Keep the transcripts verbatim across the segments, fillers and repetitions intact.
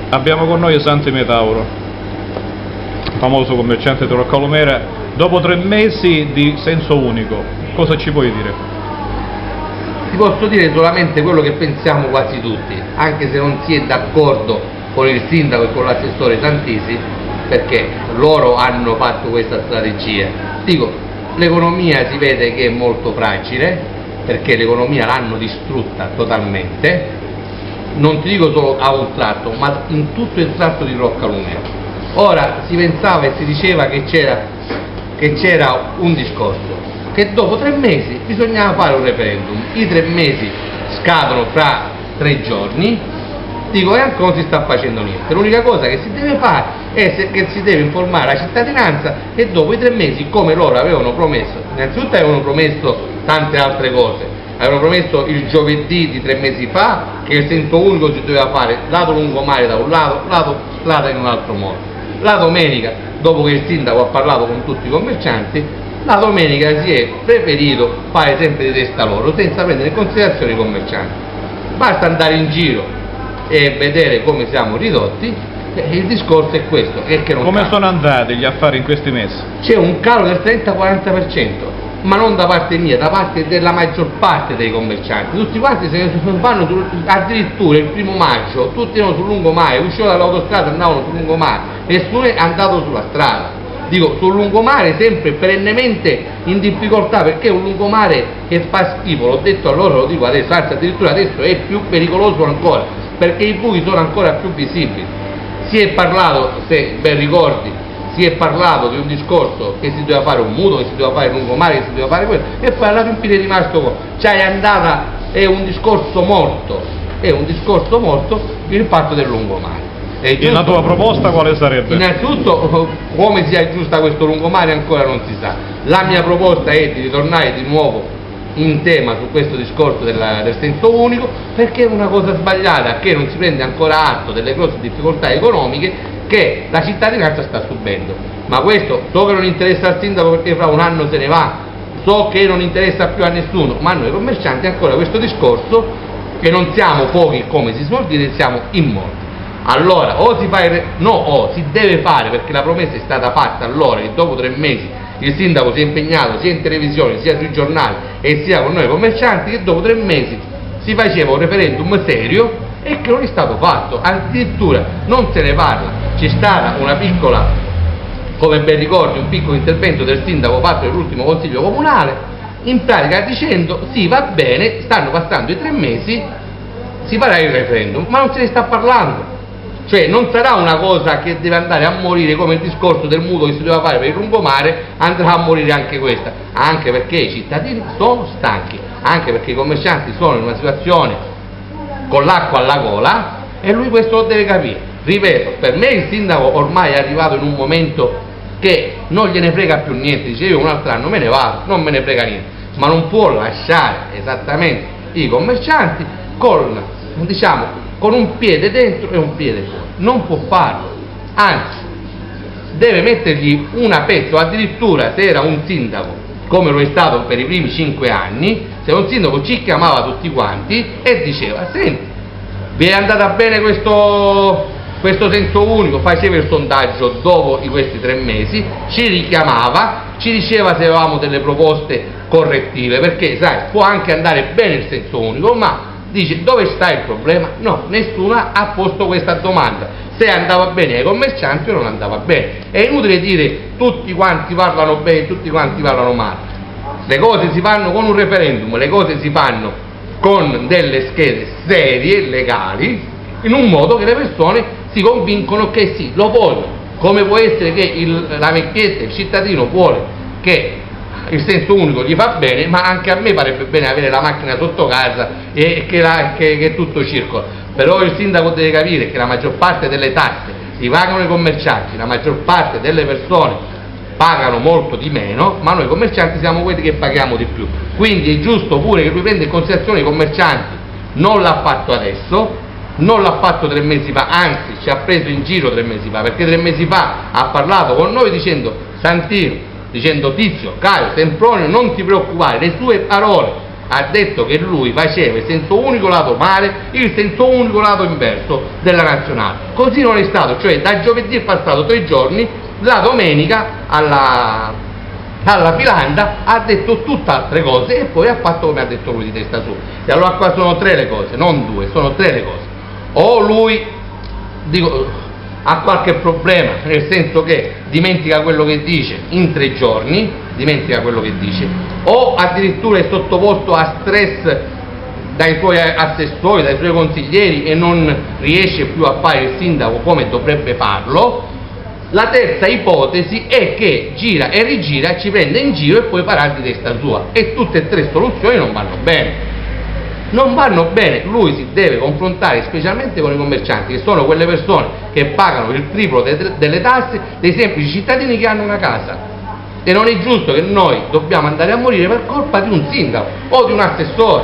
Abbiamo con noi Santi Metauro, famoso commerciante di Roccalumera. Dopo tre mesi di senso unico, cosa ci puoi dire? Ti posso dire solamente quello che pensiamo quasi tutti, anche se non si è d'accordo con il sindaco e con l'assessore Santisi, perché loro hanno fatto questa strategia. Dico, l'economia si vede che è molto fragile, perché l'economia l'hanno distrutta totalmente, non ti dico solo a un tratto, ma in tutto il tratto di Roccalumera. Ora si pensava e si diceva che c'era che c'era un discorso, che dopo tre mesi bisognava fare un referendum. I tre mesi scadono fra tre giorni, dico, e ancora non si sta facendo niente. L'unica cosa che si deve fare è che si deve informare la cittadinanza e dopo i tre mesi, come loro avevano promesso, innanzitutto avevano promesso tante altre cose. Avevano promesso il giovedì di tre mesi fa che il senso unico si doveva fare lato lungomare da un lato, lato strada in un altro modo. La domenica, dopo che il sindaco ha parlato con tutti i commercianti, la domenica si è preferito fare sempre di testa loro, senza prendere in considerazione i commercianti. Basta andare in giro e vedere come siamo ridotti, e il discorso è questo. È che non come cambia. Sono andati gli affari in questi mesi? C'è un calo del trenta quaranta per cento. Ma non da parte mia, da parte della maggior parte dei commercianti. Tutti quanti se ne vanno sul, addirittura il primo maggio, tutti erano sul lungomare, uscivano dall'autostrada, andavano sul lungomare, nessuno è andato sulla strada. Dico, sul lungomare sempre perennemente in difficoltà, perché è un lungomare che fa schifo, l'ho detto a loro, lo dico adesso, anzi addirittura adesso è più pericoloso ancora, perché i buchi sono ancora più visibili. Si è parlato, se ben ricordi, si è parlato di un discorso che si doveva fare un mutuo, che si doveva fare lungomare, che si doveva fare quello, e poi alla fine è rimasto qua. Cioè è andata, è un discorso morto, è un discorso morto il fatto del lungomare. E la tua proposta quale sarebbe? Innanzitutto, come sia giusta questo lungomare ancora non si sa. La mia proposta è di ritornare di nuovo in tema su questo discorso della, del senso unico, perché è una cosa sbagliata, che non si prende ancora atto delle grosse difficoltà economiche che la cittadinanza sta subendo. Ma questo so che non interessa al sindaco perché fra un anno se ne va, so che non interessa più a nessuno, ma a noi commercianti ancora questo discorso, che non siamo pochi come si suol dire, siamo in molti. Allora o si fa il, no o si deve fare, perché la promessa è stata fatta allora che dopo tre mesi il sindaco si è impegnato sia in televisione sia sui giornali e sia con noi commercianti, che dopo tre mesi si faceva un referendum serio, e che non è stato fatto, addirittura non se ne parla. C'è stata una piccola, come ben ricordi, un piccolo intervento del sindaco fatto nell'ultimo consiglio comunale, in pratica dicendo sì, va bene, stanno passando i tre mesi, si farà il referendum, ma non se ne sta parlando. Cioè non sarà una cosa che deve andare a morire come il discorso del mutuo che si doveva fare per il lungomare, andrà a morire anche questa, anche perché i cittadini sono stanchi, anche perché i commercianti sono in una situazione con l'acqua alla gola, e lui questo lo deve capire. Ripeto, per me il sindaco ormai è arrivato in un momento che non gliene frega più niente, dice io un altro anno me ne vado, non me ne frega niente, ma non può lasciare esattamente i commercianti con, diciamo, con un piede dentro e un piede fuori, non può farlo, anzi deve mettergli una pezzo. Addirittura se era un sindaco come lo è stato per i primi cinque anni, se un sindaco ci chiamava tutti quanti e diceva senti, vi è andata bene questo, questo senso unico, faceva il sondaggio dopo di questi tre mesi, ci richiamava, ci diceva se avevamo delle proposte correttive, perché sai, può anche andare bene il senso unico, ma dice dove sta il problema? No, nessuno ha posto questa domanda, se andava bene ai commercianti o non andava bene. È inutile dire tutti quanti parlano bene, tutti quanti parlano male. Le cose si fanno con un referendum, le cose si fanno con delle schede serie, legali, in un modo che le persone si convincono che sì, lo vogliono. Come può essere che il, la vecchietta, il cittadino vuole che il senso unico gli fa bene, ma anche a me farebbe bene avere la macchina sotto casa e che, la, che, che tutto circola. Però il sindaco deve capire che la maggior parte delle tasse li pagano i commercianti, la maggior parte delle persone pagano molto di meno, ma noi commercianti siamo quelli che paghiamo di più. Quindi è giusto pure che lui prenda in considerazione i commercianti. Non l'ha fatto adesso, non l'ha fatto tre mesi fa, anzi ci ha preso in giro tre mesi fa, perché tre mesi fa ha parlato con noi dicendo Santino, dicendo Tizio, Caio, Sempronio, non ti preoccupare, le sue parole, ha detto che lui faceva il senso unico lato mare, il senso unico lato inverso della nazionale. Così non è stato, cioè da giovedì è passato tre giorni, la domenica alla, alla Filanda ha detto tutt'altre cose e poi ha fatto come ha detto lui di testa su. E allora qua sono tre le cose, non due, sono tre le cose. O lui, dico, ha qualche problema, nel senso che dimentica quello che dice in tre giorni, dimentica quello che dice, o addirittura è sottoposto a stress dai suoi assessori, dai suoi consiglieri e non riesce più a fare il sindaco come dovrebbe farlo. La terza ipotesi è che gira e rigira, ci prende in giro e poi farà di testa sua, e tutte e tre soluzioni non vanno bene. Non vanno bene, lui si deve confrontare specialmente con i commercianti, che sono quelle persone che pagano il triplo de delle tasse dei semplici cittadini che hanno una casa, e non è giusto che noi dobbiamo andare a morire per colpa di un sindaco o di un assessore,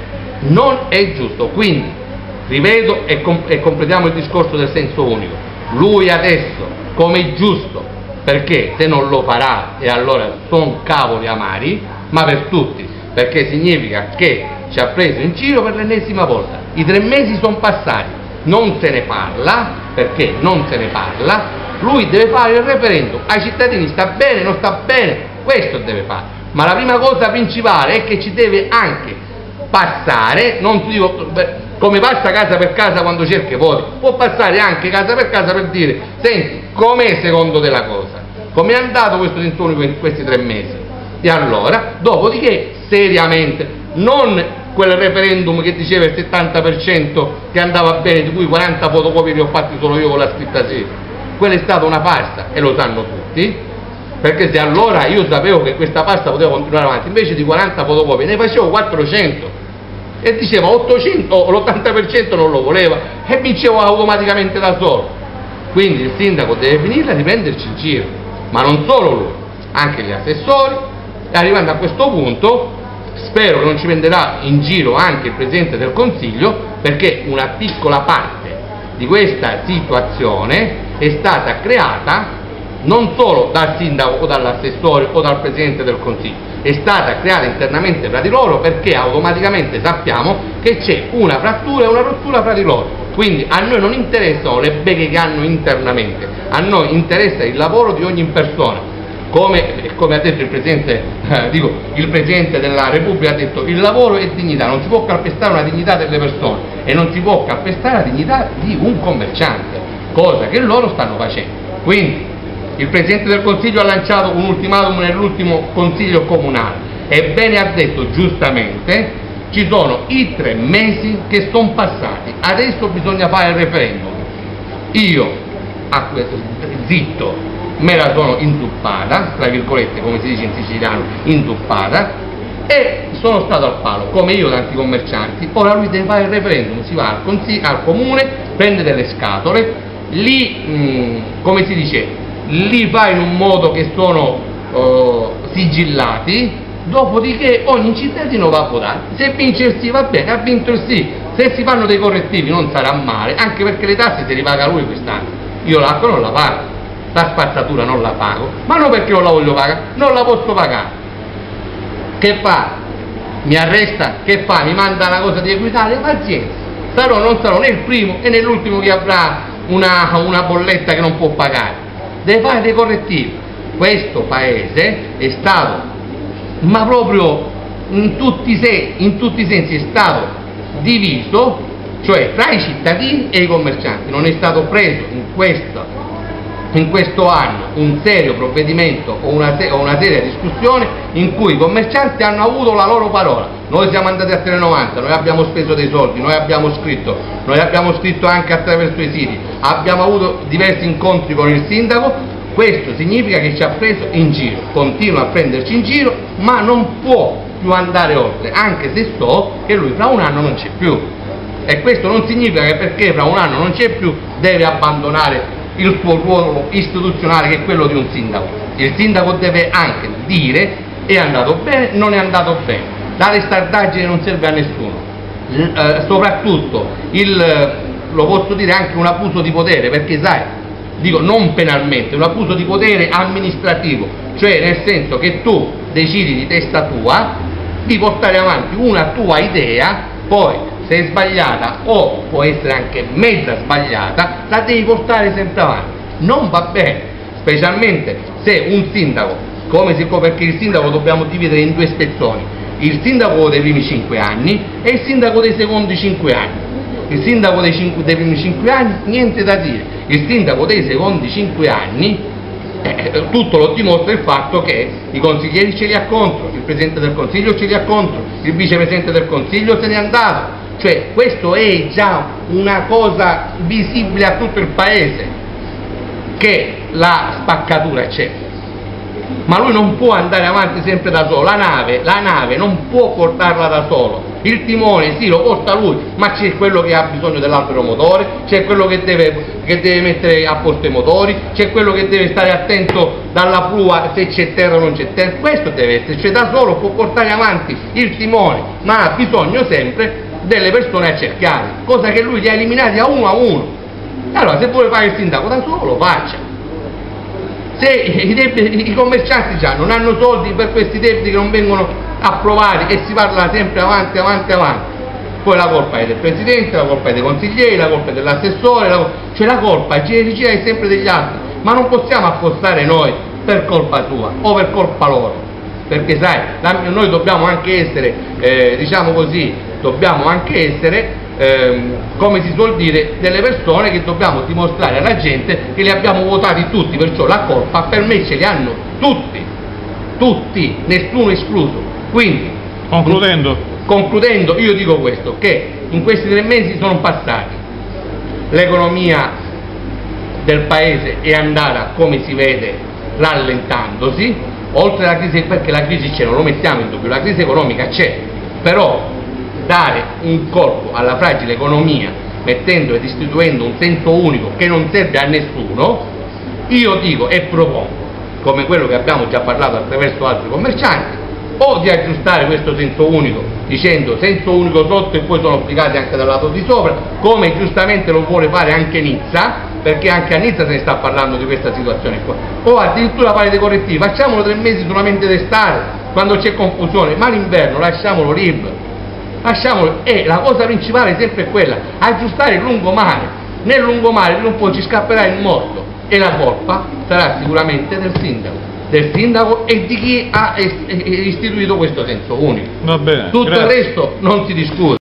non è giusto. Quindi rivedo e, com e completiamo il discorso del senso unico, lui adesso come è giusto, perché se non lo farà e allora sono cavoli amari, ma per tutti, perché significa che ci ha preso in giro per l'ennesima volta. I tre mesi sono passati, non se ne parla, perché non se ne parla, lui deve fare il referendum, ai cittadini sta bene, non sta bene, questo deve fare, ma la prima cosa principale è che ci deve anche passare, non ti dico come passa casa per casa quando cerca i voti, può passare anche casa per casa per dire: senti, com'è secondo te la cosa? Com'è andato questo senso unico in questi tre mesi? E allora, dopodiché, seriamente, non quel referendum che diceva il settanta per cento che andava bene, di cui quaranta fotocopie li ho fatti solo io con la scritta sì, quella è stata una farsa e lo sanno tutti, perché se allora io sapevo che questa farsa poteva continuare avanti, invece di quaranta fotocopie ne facevo quattrocento e diceva ottocento, l'ottanta per cento non lo voleva e vincevo automaticamente da solo. Quindi il sindaco deve finirla di prenderci in giro, ma non solo lui, anche gli assessori, e arrivando a questo punto spero che non ci prenderà in giro anche il Presidente del Consiglio, perché una piccola parte di questa situazione è stata creata non solo dal sindaco o dall'assessore o dal Presidente del Consiglio, è stata creata internamente fra di loro, perché automaticamente sappiamo che c'è una frattura e una rottura fra di loro. Quindi a noi non interessano le beghe che hanno internamente, a noi interessa il lavoro di ogni persona. Come, come ha detto il Presidente, eh, dico, il Presidente della Repubblica ha detto: il lavoro è dignità, non si può calpestare una dignità delle persone e non si può calpestare la dignità di un commerciante, cosa che loro stanno facendo. Quindi il Presidente del Consiglio ha lanciato un ultimatum nell'ultimo Consiglio Comunale, ebbene ha detto giustamente: ci sono i tre mesi che sono passati, adesso bisogna fare il referendum. Io, a questo, zitto, me la sono inzuppata, tra virgolette, come si dice in siciliano, inzuppata, e sono stato al palo, come io tanti commercianti. Ora lui deve fare il referendum, si va al, consiglio, al comune, prende delle scatole, li, mh, come si dice, li fa in un modo che sono uh, sigillati, dopodiché ogni cittadino va a votare. Se vince il sì va bene, ha vinto il sì, se si fanno dei correttivi non sarà male, anche perché le tasse se li paga lui quest'anno, io l'acqua non la pago, la spazzatura non la pago, ma non perché non la voglio pagare, non la posso pagare. Che fa? Mi arresta? Che fa? Mi manda una cosa di Equitalia? Pazienza, sarò non sarò né il primo e né l'ultimo che avrà una, una bolletta che non può pagare, deve fare dei correttivi. Questo paese è stato, ma proprio in tutti, se, in tutti i sensi, è stato diviso, cioè tra i cittadini e i commercianti. Non è stato preso in questo in questo anno un serio provvedimento o una, o una seria discussione in cui i commercianti hanno avuto la loro parola. Noi siamo andati a Telenovanta, noi abbiamo speso dei soldi, noi abbiamo scritto, noi abbiamo scritto anche attraverso i siti, abbiamo avuto diversi incontri con il sindaco. Questo significa che ci ha preso in giro, continua a prenderci in giro, ma non può più andare oltre, anche se so che lui fra un anno non c'è più, e questo non significa che perché fra un anno non c'è più deve abbandonare il suo ruolo istituzionale, che è quello di un sindaco. Il sindaco deve anche dire: è andato bene, non è andato bene. La testardaggine non serve a nessuno, L eh, soprattutto il, lo posso dire, anche un abuso di potere, perché sai, dico non penalmente, un abuso di potere amministrativo, cioè nel senso che tu decidi di testa tua di portare avanti una tua idea, poi se è sbagliata o può essere anche mezza sbagliata, la devi portare sempre avanti. Non va bene, specialmente se un sindaco, come si può, perché il sindaco dobbiamo dividere in due spezzoni, il sindaco dei primi cinque anni e il sindaco dei secondi cinque anni. Il sindaco dei, cinque, dei primi cinque anni, niente da dire, il sindaco dei secondi cinque anni, eh, tutto lo dimostra il fatto che i consiglieri ce li ha contro, il Presidente del Consiglio ce li ha contro, il Vicepresidente del Consiglio se n'è andato. Cioè questo è già una cosa visibile a tutto il paese, che la spaccatura c'è, ma lui non può andare avanti sempre da solo, la nave, la nave non può portarla da solo, il timone sì lo porta lui, ma c'è quello che ha bisogno dell'altro motore, c'è quello che deve, che deve mettere a posto i motori, c'è quello che deve stare attento dalla prua se c'è terra o non c'è terra, questo deve essere, cioè da solo può portare avanti il timone, ma ha bisogno sempre delle persone a cercare, cosa che lui li ha eliminati a uno a uno. Allora se vuole fare il sindaco da solo lo faccia, se i, debiti, i commercianti già non hanno soldi per questi debiti che non vengono approvati e si parla sempre avanti avanti avanti, poi la colpa è del Presidente, la colpa è dei consiglieri, la colpa è dell'assessore, la, cioè la colpa gira è sempre degli altri, ma non possiamo affossare noi per colpa tua o per colpa loro, perché sai, la, noi dobbiamo anche essere, eh, diciamo così, dobbiamo anche essere, ehm, come si suol dire, delle persone che dobbiamo dimostrare alla gente che li abbiamo votati tutti, perciò la colpa per me ce li hanno tutti, tutti, nessuno escluso. Quindi, concludendo, concludendo io dico questo, che in questi tre mesi sono passati, l'economia del paese è andata, come si vede, rallentandosi, oltre alla crisi, perché la crisi c'è, non lo mettiamo in dubbio, la crisi economica c'è, però dare un colpo alla fragile economia mettendo ed istituendo un senso unico che non serve a nessuno, io dico e propongo, come quello che abbiamo già parlato attraverso altri commercianti, o di aggiustare questo senso unico dicendo senso unico sotto e poi sono applicati anche dal lato di sopra, come giustamente lo vuole fare anche Nizza, perché anche a Nizza se ne sta parlando di questa situazione qua, o addirittura fare dei correttivi, facciamolo tre mesi solamente d'estate quando c'è confusione, ma l'inverno lasciamolo libero, lasciamolo, e la cosa principale è sempre quella, aggiustare il lungomare, nel lungomare non poi ci scapperà il morto e la colpa sarà sicuramente del sindaco, del sindaco e di chi ha istituito questo senso unico. Va bene, tutto grazie. il resto non si discute.